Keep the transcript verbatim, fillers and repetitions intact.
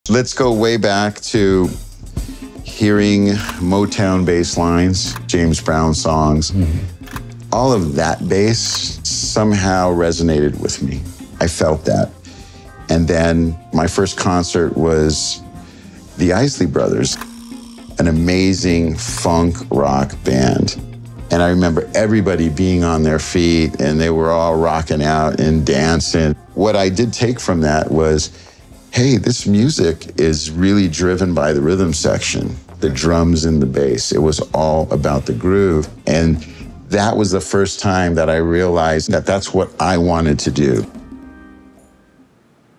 Let's go way back to hearing Motown bass lines, James Brown songs. Mm-hmm. All of that bass somehow resonated with me. I felt that. And then my first concert was the Isley Brothers, an amazing funk rock band. And I remember everybody being on their feet and they were all rocking out and dancing. What I did take from that was, hey, this music is really driven by the rhythm section, the drums and the bass. It was all about the groove. And that was the first time that I realized that that's what I wanted to do.